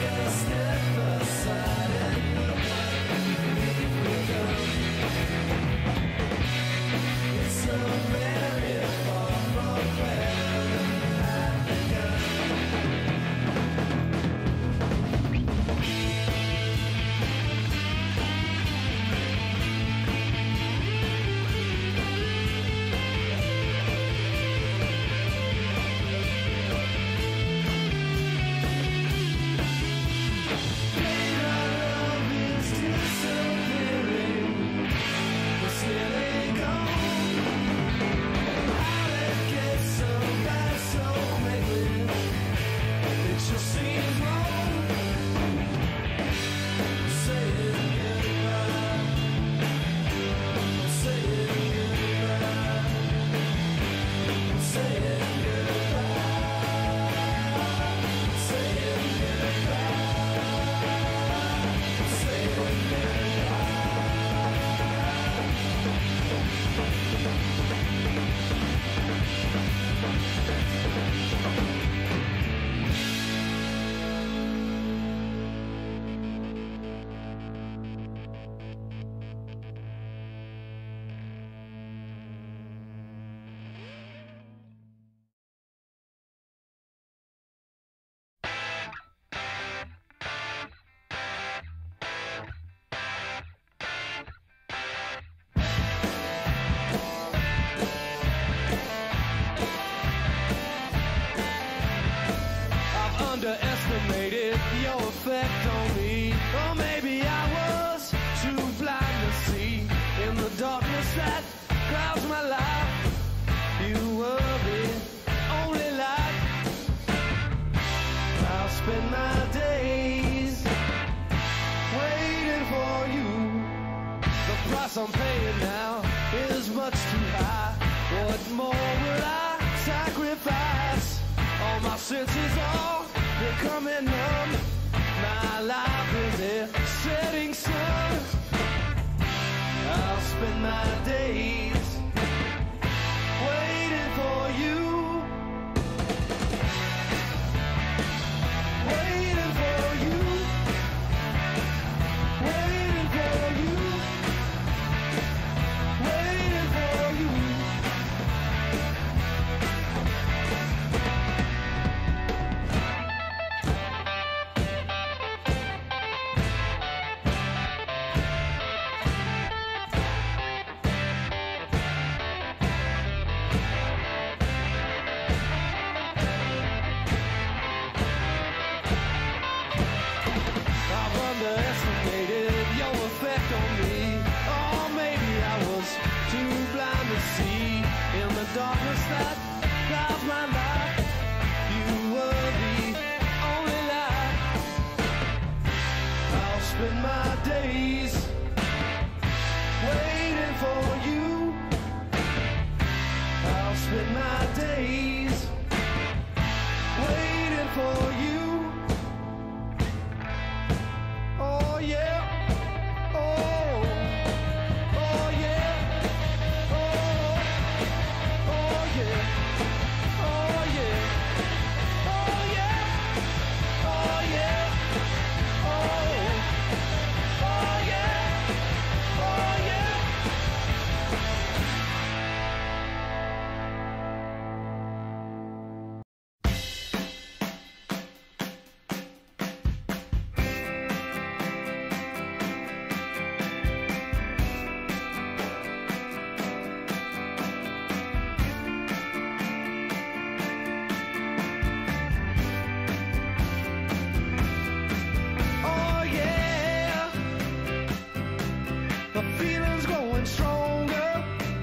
underestimated your effect on me. Or maybe I was too blind to see. In the darkness that clouds my life, you were the only light. I'll spend my days waiting for you. The price I'm paying now is much too high. What more will I sacrifice? All my senses are becoming numb. My life is a setting sun. I'll spend my days waiting for you. Waiting for you. Waiting for you. Waiting for you. Underestimated your effect on me. Or maybe I was too blind to see. In the darkness that clouds my life, you were the only light. I'll spend my days waiting for you. I'll spend my days waiting for you. Oh yeah, oh, oh yeah, oh, oh yeah, oh yeah, oh yeah, oh yeah, oh, oh yeah, oh yeah. The feeling's growing stronger.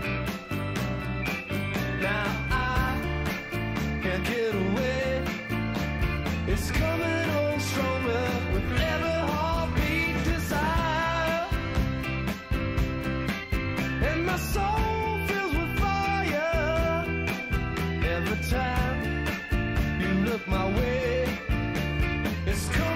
Now I can't get away. It's coming on stronger with every heartbeat desire. And my soul fills with fire every time you look my way. It's coming